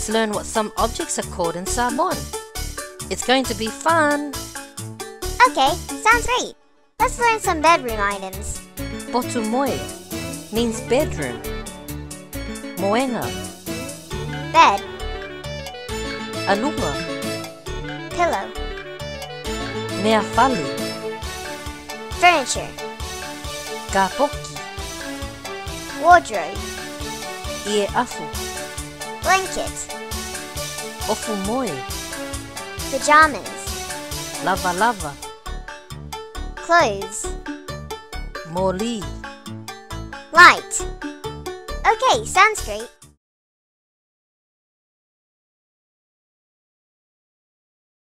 Let's learn what some objects are called in Samoan. It's going to be fun! Okay, sounds great. Let's learn some bedroom items. Potumoe means bedroom. Moenga, Bed, alunga, pillow, mea fali, furniture, ka poki, wardrobe, ie afu, blanket, ofu moe, pajamas, lava lava, clothes, moli. light. Okay, sounds great.